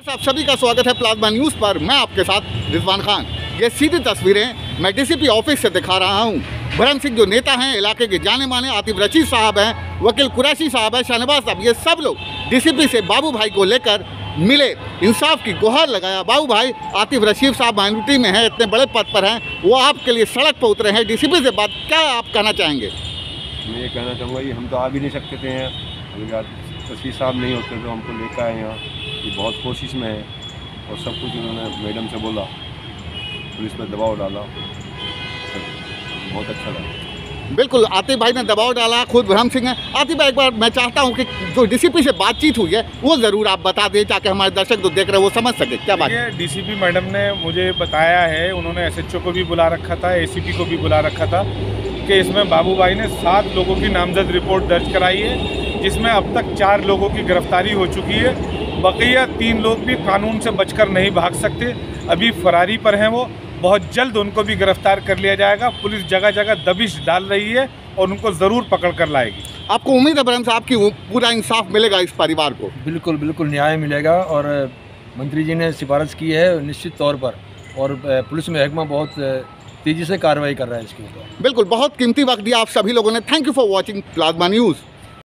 आप सभी का स्वागत है प्लाज्मा न्यूज़ पर। मैं आपके साथ रिजवान खान। ये सीधी तस्वीरें मैं डीसीपी ऑफिस से दिखा रहा हूँ। भरम सिंह जो नेता हैं, इलाके के जाने माने, आतिफ रशीद साहब हैं, वकील कुरैशी साहब हैं, शाहनवाज साहब, ये सब लोग डीसीपी से बाबू भाई को लेकर मिले, इंसाफ की गुहार लगाया। बाबू भाई, आतिफ रशीद साहब माइनॉरिटी में हैं, इतने बड़े पद पर हैं, वो आपके लिए सड़क पर उतरे हैं। डीसीपी से बात, क्या आप कहना चाहेंगे? मैं ये कहना चाहूँगा कि हम तो आ भी नहीं सकते थे यहाँ, अगर रशीद साहब नहीं होते तो हमको लेकर आए यहाँ। ये बहुत कोशिश में है और सब कुछ उन्होंने मैडम से बोला, पुलिस पर दबाव डाला, बहुत अच्छा लगा। बिल्कुल, आतिफ भाई ने दबाव डाला, खुद भरम सिंह है। आतिफ भाई, एक बार मैं चाहता हूं कि जो डीसीपी से बातचीत हुई है वो ज़रूर आप बता दें, ताकि हमारे दर्शक जो देख रहे हैं वो समझ सके क्या बात है। डीसीपी मैडम ने मुझे बताया है, उन्होंने एसएचओ को भी बुला रखा था, एसीपी को भी बुला रखा था कि इसमें बाबू भाई ने 7 लोगों की नामजद रिपोर्ट दर्ज कराई है, जिसमें अब तक 4 लोगों की गिरफ्तारी हो चुकी है। बकिया 3 लोग भी कानून से बचकर नहीं भाग सकते, अभी फरारी पर हैं वो। बहुत जल्द उनको भी गिरफ्तार कर लिया जाएगा। पुलिस जगह जगह दबिश डाल रही है और उनको ज़रूर पकड़ कर लाएगी। आपको उम्मीद है भरम साहब की पूरा इंसाफ मिलेगा इस परिवार को? बिल्कुल बिल्कुल न्याय मिलेगा और मंत्री जी ने सिफारिश की है निश्चित तौर पर, और पुलिस महकमा बहुत तेज़ी से कार्रवाई कर रहा है इसके ऊपर। बिल्कुल, बहुत कीमती वक्त दिया आप सभी लोगों ने। Thank you for watching Plasma news.